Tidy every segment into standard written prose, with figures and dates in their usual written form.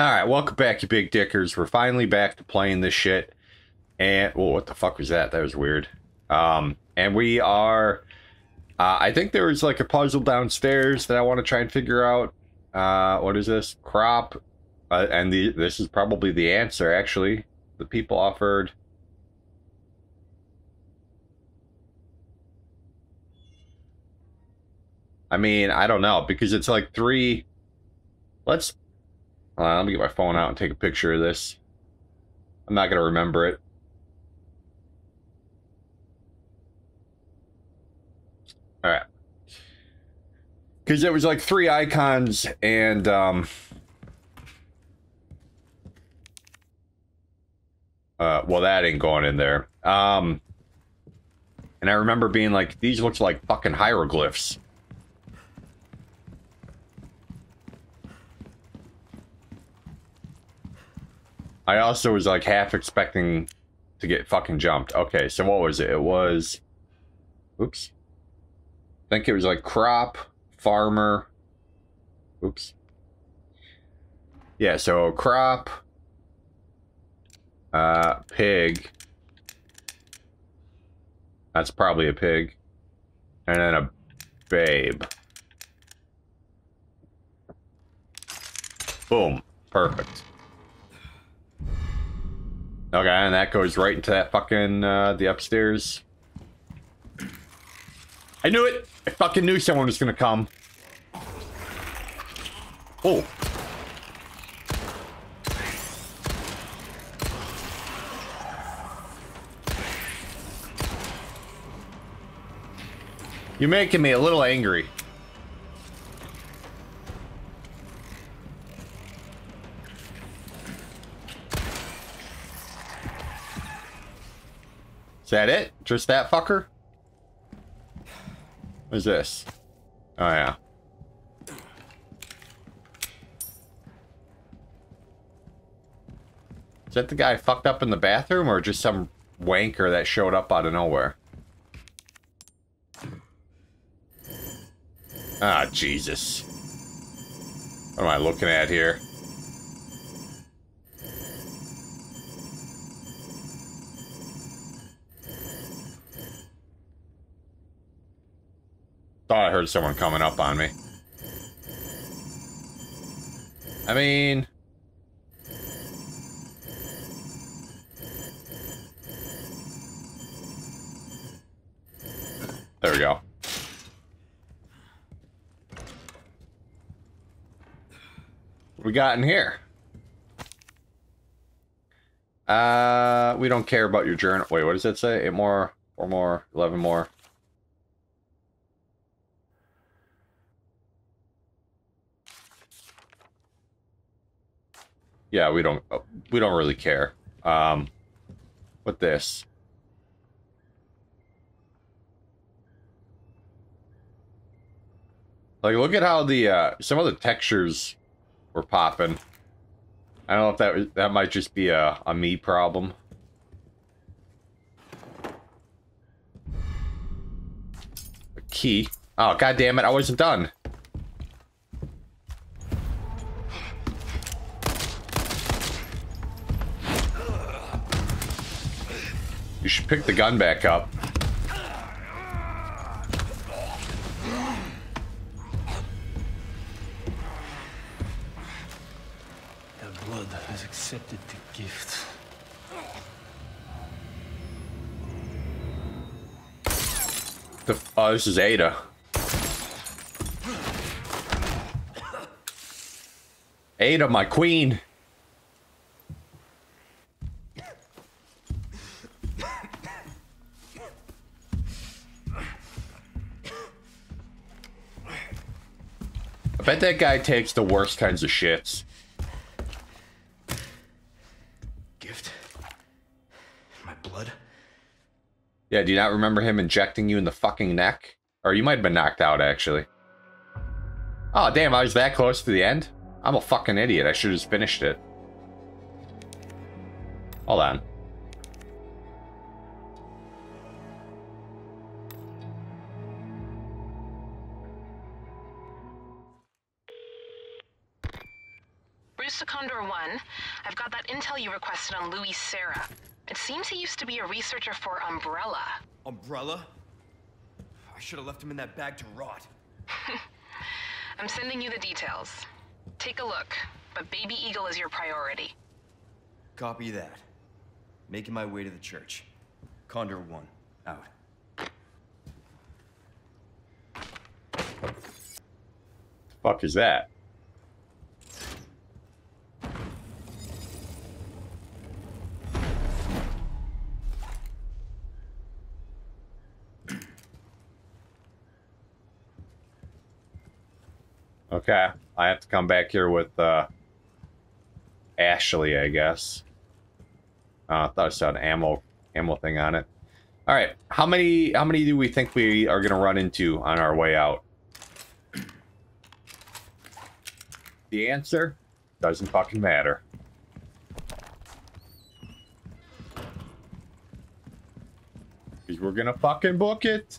Alright, welcome back, you big dickers. We're finally back to playing this shit. And, well, what the fuck was that? That was weird. And we are... I think there was like a puzzle downstairs that I want to try and figure out. What is this? Crop. And this is probably the answer, actually. The people offered... I mean, I don't know, because it's like 3... Let's... let me get my phone out and take a picture of this. I'm not going to remember it. Alright. Because it was like 3 icons, and, well, that ain't going in there. And I remember being like, these looks like fucking hieroglyphs. I also was like half expecting to get fucking jumped. Okay, so what was it? It was... Oops. I think it was like crop, farmer. Oops. Yeah, so crop, pig. That's probably a pig. And then a babe. Boom. Perfect. Okay, and that goes right into that fucking, the upstairs. I knew it! I fucking knew someone was gonna come. Oh. You're making me a little angry. Is that it? Just that fucker? What is this? Oh, yeah. Is that the guy fucked up in the bathroom, or just some wanker that showed up out of nowhere? Ah, Jesus. What am I looking at here? Thought I heard someone coming up on me. I mean... There we go. What we got in here? We don't care about your journal. Wait, what does that say? 8 more, 4 more, 11 more. Yeah, we don't really care. What this? Like, look at how the some of the textures were popping. I don't know if that might just be a me problem. A key. Oh, god damn it, I wasn't done. You should pick the gun back up. Their blood has accepted the gift. Oh, this is Ada. Ada, my queen. I bet that guy takes the worst kinds of shits. Gift? My blood? Yeah, do you not remember him injecting you in the fucking neck? Or you might have been knocked out, actually. Oh, damn, I was that close to the end? I'm a fucking idiot. I should have just finished it. Hold on. Here's to Condor 1. I've got that intel you requested on Louis Serra. It seems he used to be a researcher for Umbrella. Umbrella? I should have left him in that bag to rot. I'm sending you the details. Take a look, but Baby Eagle is your priority. Copy that. Making my way to the church. Condor 1, out. Fuck is that? Okay, I have to come back here with Ashley, I guess. I thought I saw an ammo thing on it. All right, how many do we think we are gonna run into on our way out? The answer doesn't fucking matter. Because we're gonna fucking book it.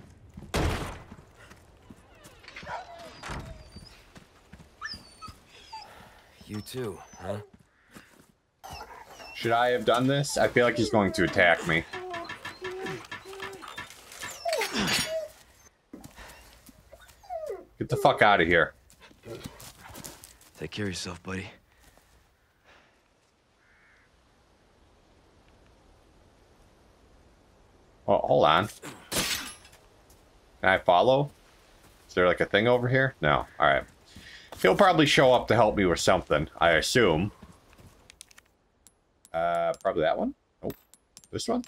You too, huh? Should I have done this? I feel like he's going to attack me. Get the fuck out of here. Take care of yourself, buddy. Oh, hold on. Can I follow? Is there like a thing over here? No. Alright. He'll probably show up to help me with something, I assume. Probably that one? Oh, this one?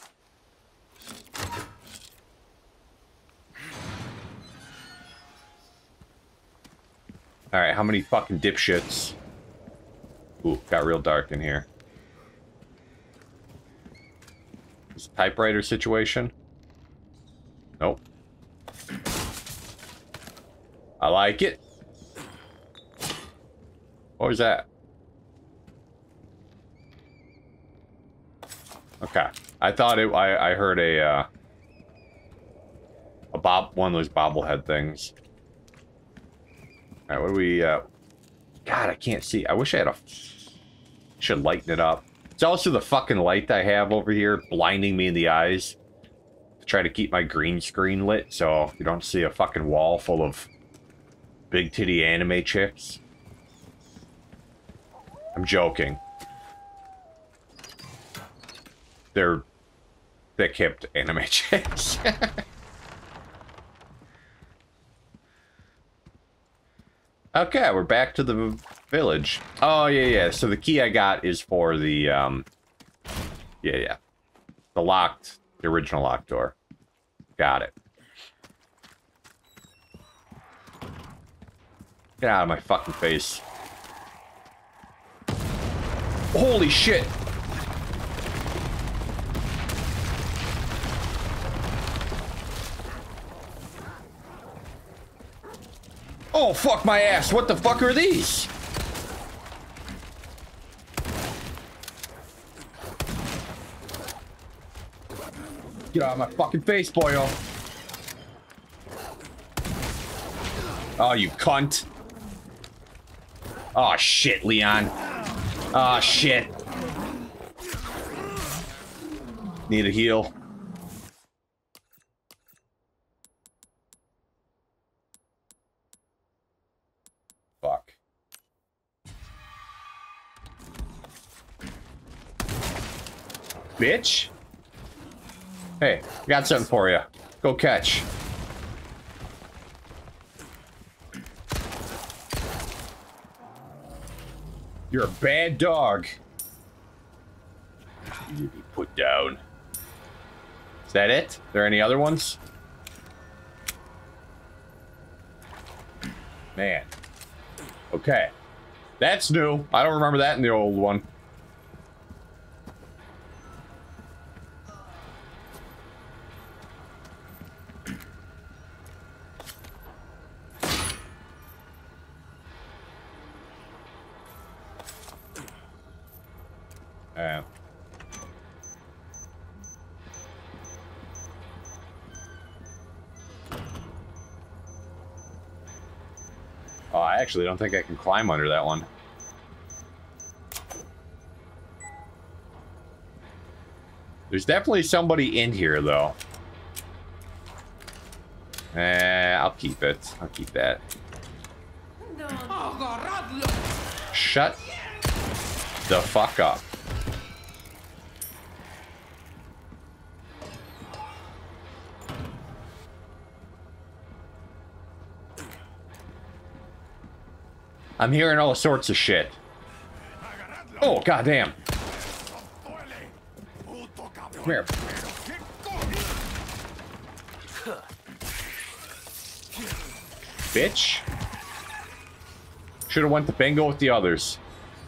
Alright, how many fucking dipshits? Ooh, got real dark in here. This typewriter situation? Nope. I like it. What was that? Okay. I thought it. I heard a one of those bobblehead things. All right. What do we? God, I can't see. I wish I had a. Should lighten it up. It's also the fucking light I have over here blinding me in the eyes. To try to keep my green screen lit so you don't see a fucking wall full of big titty anime chicks. I'm joking. They're thick-hipped anime chicks. Okay, we're back to the village. Oh, yeah. So the key I got is for the, yeah. The original locked door. Got it. Get out of my fucking face. Holy shit! Oh, fuck my ass. What the fuck are these? Get out of my fucking face, boyo. Oh, you cunt. Oh, shit, Leon. Oh, shit. Need a heal. Fuck. Bitch. Hey, got something for you. Go catch. You're a bad dog. You need to be put down. Is that it? Are there any other ones? Man. Okay. That's new. I don't remember that in the old one. Oh, I actually don't think I can climb under that one. There's definitely somebody in here, though. I'll keep it. I'll keep that. Shut the fuck up. I'm hearing all sorts of shit. Oh, goddamn. Come here. Bitch. Should have went to bingo with the others.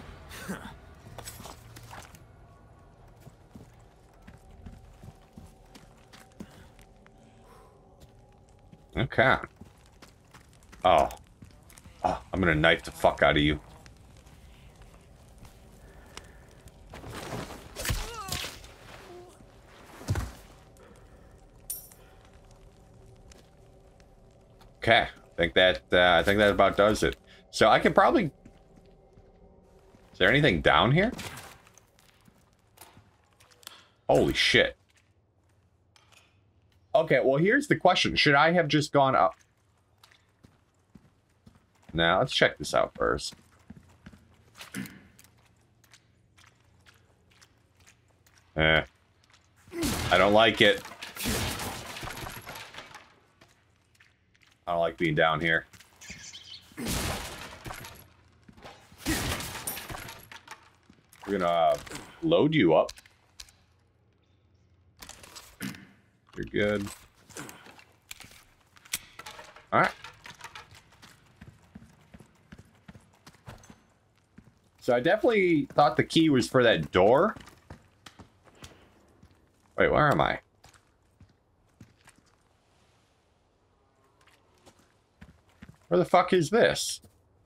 Okay. Oh. Oh, I'm gonna knife the fuck out of you. Okay, I think that about does it. So I can probably. Is there anything down here? Holy shit. Okay, well here's the question: should I have just gone up? Now let's check this out first. I don't like it. I don't like being down here. We're gonna load you up. You're good. Alright. So I definitely thought the key was for that door. Wait, where am I? Where the fuck is this?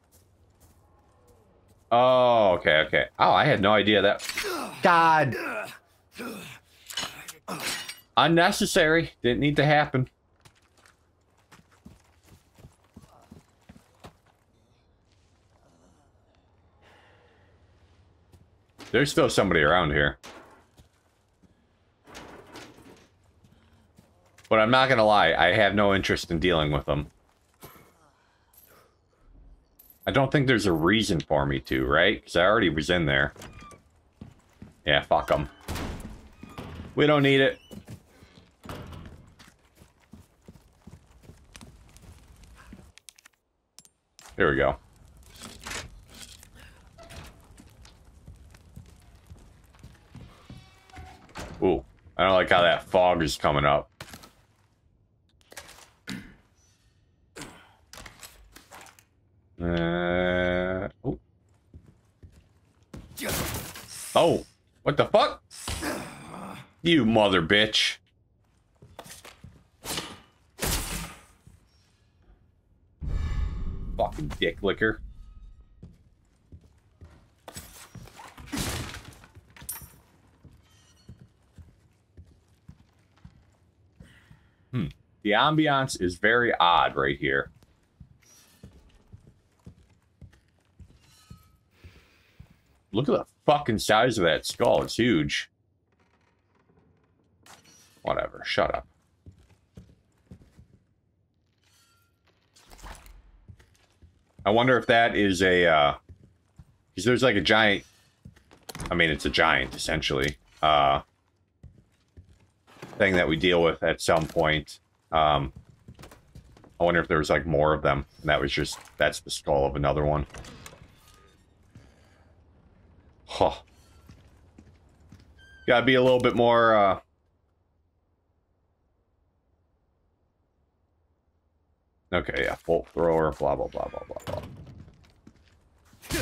Oh, okay, okay. Oh, I had no idea that... God! Unnecessary. Didn't need to happen. There's still somebody around here. But I'm not gonna lie, I have no interest in dealing with them. I don't think there's a reason for me to, right? Because I already was in there. Yeah, fuck them. We don't need it. Here we go. Ooh, I don't like how that fog is coming up. Oh. Oh, what the fuck? You mother bitch. Fucking dick licker. The ambiance is very odd right here. Look at the fucking size of that skull. It's huge. Whatever. Shut up. I wonder if that is a, because there's like a giant, I mean, it's a giant, essentially, thing that we deal with at some point. I wonder if there was like more of them, and that was just, that's the skull of another one. Huh. Gotta be a little bit more, okay, yeah, bolt thrower, blah, blah, blah, blah, blah, blah.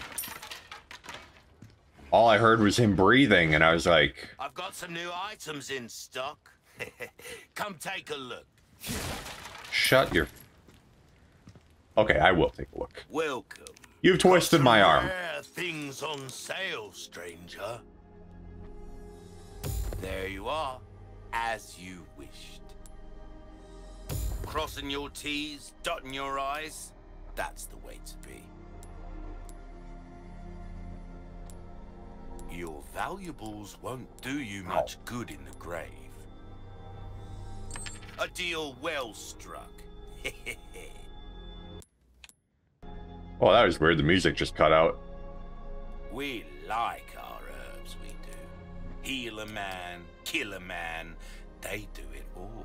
All I heard was him breathing, and I was like... I've got some new items in stock. Come take a look. Shut your... Okay, I will take a look. Welcome. You've twisted my arm. Rare things on sale, stranger. There you are, as you wished. Crossing your T's, dotting your I's, that's the way to be. Your valuables won't do you much good in the grave. A deal well struck. Oh, that was weird. The music just cut out. We like our herbs, we do. Heal a man, kill a man, they do it all.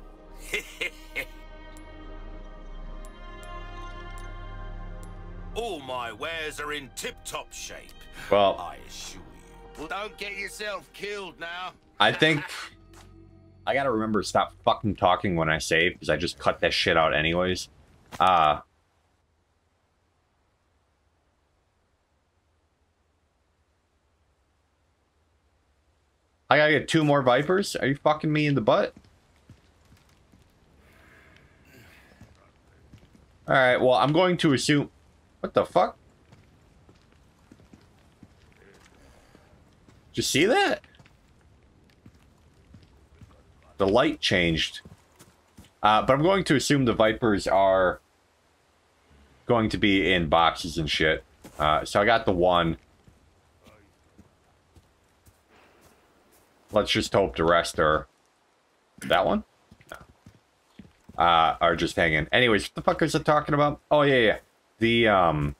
All my wares are in tip-top shape. Well, I assure you. Don't get yourself killed now. I think I gotta remember to stop fucking talking when I save, because I just cut that shit out anyways. I gotta get 2 more Vipers? Are you fucking me in the butt? Alright, well, I'm going to assume... What the fuck? Did you see that? The light changed. But I'm going to assume the Vipers are going to be in boxes and shit. So I got the 1. Let's just hope the rest are... That one? No. Are just hanging. Anyways, what the fuck is it talking about? Oh, yeah. The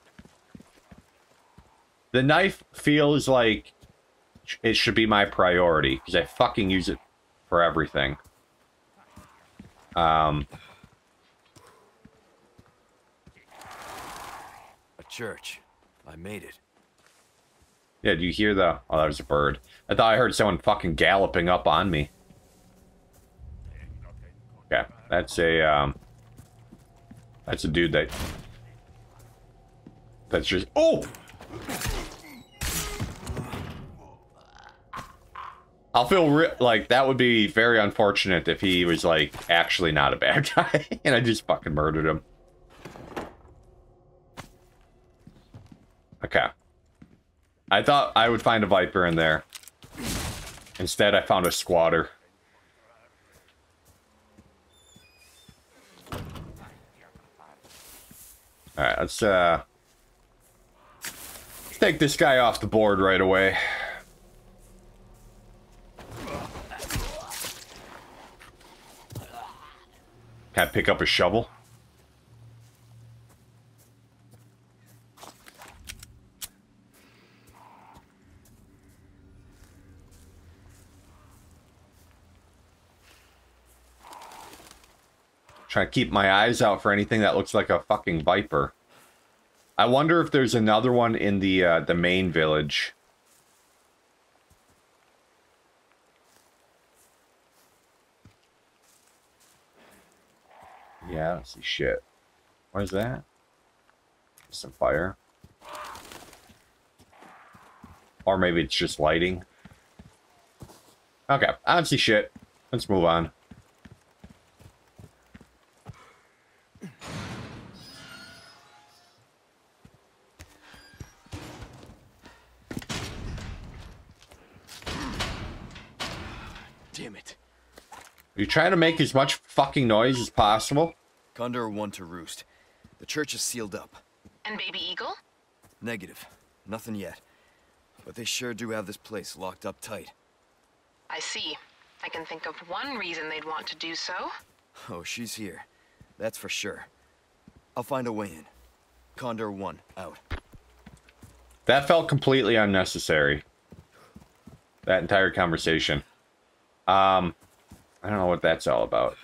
knife feels like it should be my priority, because I fucking use it for everything. A church. I made it. Yeah, do you hear the... Oh, that was a bird. I thought I heard someone fucking galloping up on me. Okay, that's a dude that... That's just... Oh! I'll feel like that would be very unfortunate if he was, like, actually not a bad guy. And I just fucking murdered him. Okay. I thought I would find a Viper in there. Instead, I found a squatter. Alright, let's take this guy off the board right away. Can I pick up a shovel? Trying to keep my eyes out for anything that looks like a fucking Viper. I wonder if there's another one in the main village. Yeah, I don't see shit. What is that? Some fire. Or maybe it's just lighting. Okay, I don't see shit. Let's move on. Damn it. Are you trying to make as much fucking noise as possible? Condor 1 to roost. The church is sealed up. And Baby Eagle? Negative. Nothing yet. But they sure do have this place locked up tight. I see. I can think of one reason they'd want to do so. Oh, she's here. That's for sure. I'll find a way in. Condor 1, out. That felt completely unnecessary. That entire conversation. I don't know what that's all about.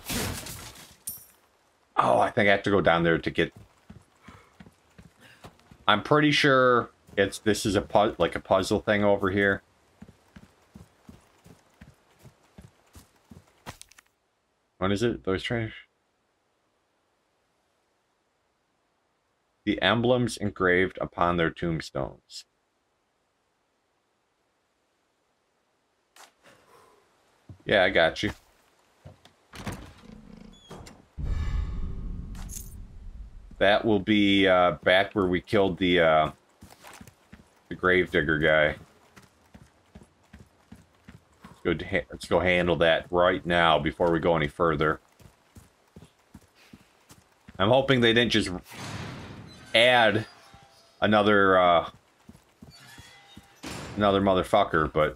Oh, I think I have to go down there to get... I'm pretty sure this is a puzzle thing over here. What is it? Those trash? The emblems engraved upon their tombstones. Yeah, I got you. That will be back where we killed the gravedigger guy. Let's go handle that right now before we go any further. I'm hoping they didn't just another motherfucker, but...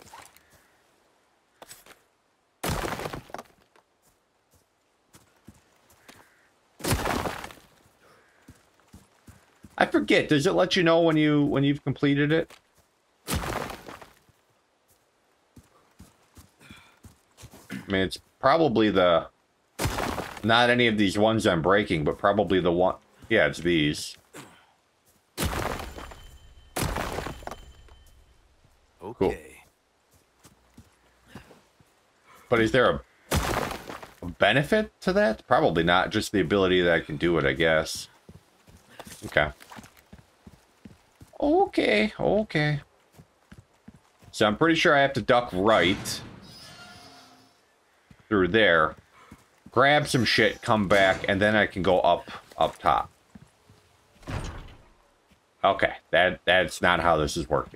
I forget, does it let you know when you've completed it? I mean, it's probably the... Not any of these ones I'm breaking, but probably the one... Yeah, it's these. Okay. Cool. But is there a benefit to that? Probably not. Just the ability that I can do it, I guess. Okay. Okay, okay. So I'm pretty sure I have to duck right through there, grab some shit, come back, and then I can go up top. Okay, that's not how this is working.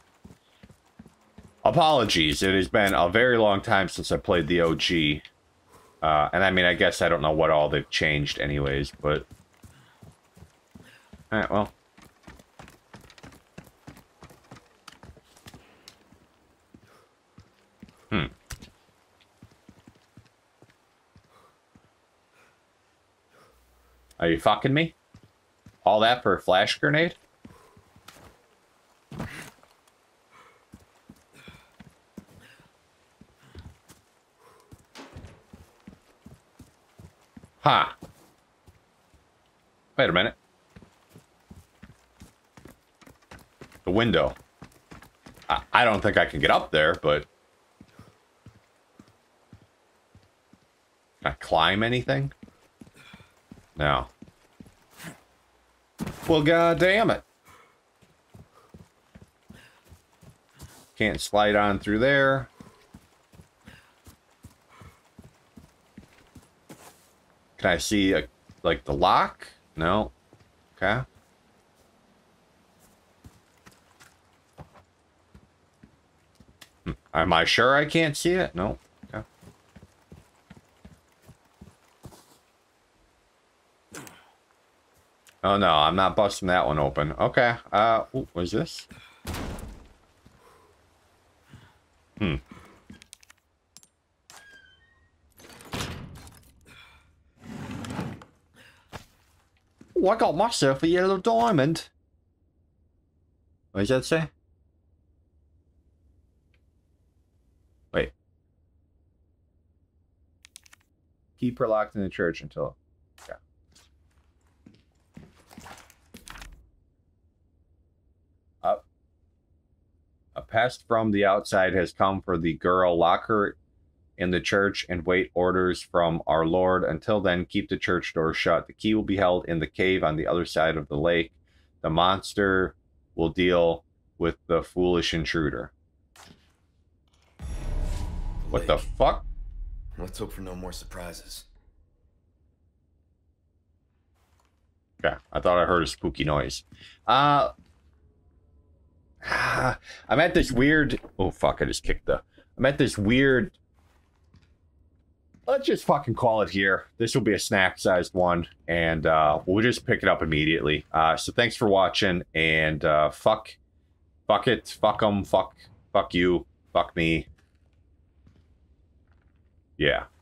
Apologies, it has been a very long time since I played the OG. And I mean, I guess I don't know what all they've changed anyways, but... Alright, well. Are you fucking me? All that for a flash grenade? Huh. Wait a minute. The window. I don't think I can get up there, but... Can I climb anything? No. Well, god damn it. Can't slide on through there. Can I see, like, the lock? No. Okay. Am I sure I can't see it? No. Okay. Oh, no, I'm not busting that one open. Okay. Ooh, what is this? Oh, I got myself a yellow diamond. What does that say? Wait. Keep her locked in the church until... Okay. A pest from the outside has come for the girl. Lock her in the church and wait orders from our Lord. Until then, keep the church door shut. The key will be held in the cave on the other side of the lake. The monster will deal with the foolish intruder. What the fuck? Let's hope for no more surprises. Okay, I thought I heard a spooky noise. I'm at this weird... Oh, fuck, I just kicked the... I'm at this weird... Let's just fucking call it here. This will be a snack-sized one, and we'll just pick it up immediately. So thanks for watching, and fuck it, fuck them, fuck you, fuck me. Yeah.